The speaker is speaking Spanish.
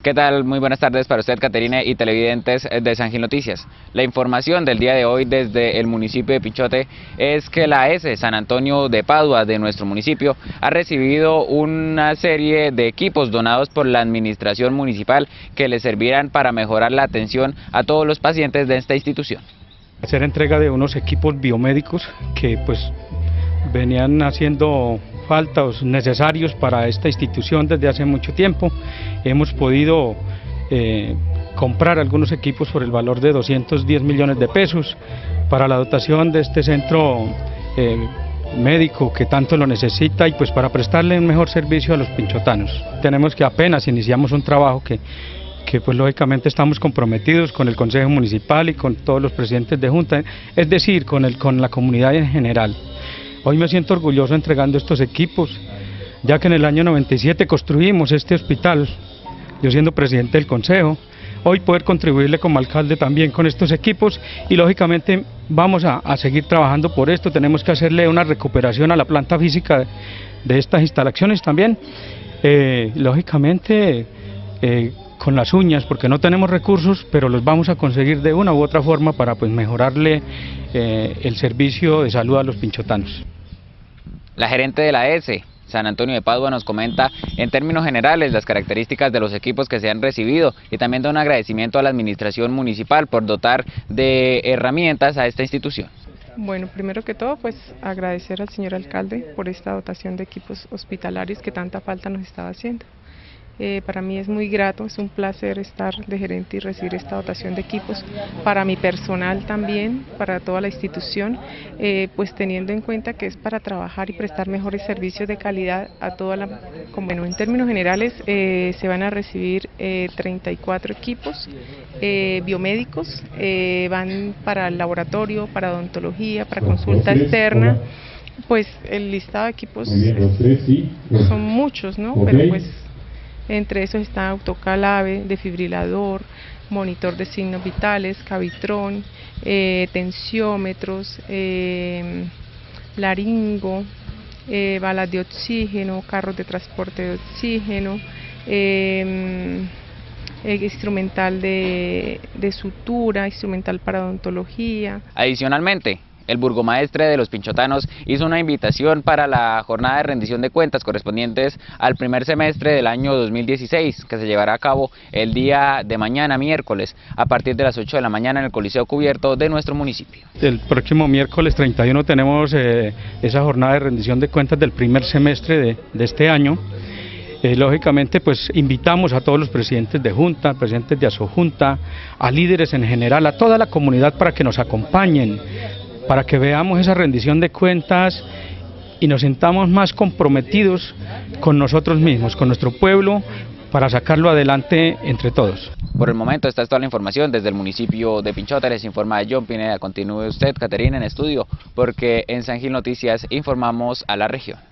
¿Qué tal? Muy buenas tardes para usted, Caterine, y televidentes de San Gil Noticias. La información del día de hoy desde el municipio de Pinchote es que la AS San Antonio de Padua de nuestro municipio ha recibido una serie de equipos donados por la administración municipal que le servirán para mejorar la atención a todos los pacientes de esta institución. Hacer entrega de unos equipos biomédicos que venían haciendo falta o necesarios para esta institución desde hace mucho tiempo. Hemos podido comprar algunos equipos por el valor de 210 millones de pesos para la dotación de este centro médico que tanto lo necesita y para prestarle un mejor servicio a los pinchotanos. Tenemos que apenas iniciamos un trabajo que lógicamente estamos comprometidos con el Consejo Municipal y con todos los presidentes de Junta, es decir, con la comunidad en general. Hoy me siento orgulloso entregando estos equipos, ya que en el año 97 construimos este hospital, yo siendo presidente del Consejo. Hoy poder contribuirle como alcalde también con estos equipos y lógicamente vamos a seguir trabajando por esto. Tenemos que hacerle una recuperación a la planta física de estas instalaciones también, lógicamente con las uñas, porque no tenemos recursos, pero los vamos a conseguir de una u otra forma para mejorarle el servicio de salud a los pinchotanos. La gerente de la AS San Antonio de Padua nos comenta en términos generales las características de los equipos que se han recibido y también da un agradecimiento a la administración municipal por dotar de herramientas a esta institución. Bueno, primero que todo, agradecer al señor alcalde por esta dotación de equipos hospitalarios que tanta falta nos estaba haciendo. Para mí es muy grato, es un placer estar de gerente y recibir esta dotación de equipos, para mi personal también, para toda la institución, teniendo en cuenta que es para trabajar y prestar mejores servicios de calidad a toda la comunidad. Bueno, en términos generales se van a recibir 34 equipos biomédicos, van para el laboratorio, para odontología, para consulta externa. El listado de equipos son muchos, ¿no? Pero entre esos está autocalave, desfibrilador, monitor de signos vitales, cavitrón, tensiómetros, laringo, balas de oxígeno, carros de transporte de oxígeno, instrumental de sutura, instrumental para odontología. Adicionalmente, el burgomaestre de los pinchotanos hizo una invitación para la jornada de rendición de cuentas correspondientes al primer semestre del año 2016, que se llevará a cabo el día de mañana, miércoles, a partir de las 8 de la mañana en el Coliseo Cubierto de nuestro municipio. El próximo miércoles 31 tenemos esa jornada de rendición de cuentas del primer semestre de este año. Lógicamente invitamos a todos los presidentes de Junta, presidentes de Asojunta, a líderes en general, a toda la comunidad para que nos acompañen, para que veamos esa rendición de cuentas y nos sintamos más comprometidos con nosotros mismos, con nuestro pueblo, para sacarlo adelante entre todos. Por el momento esta es toda la información desde el municipio de Pinchote. Les informa John Pineda. Continúe usted, Caterina, en estudio, porque en San Gil Noticias informamos a la región.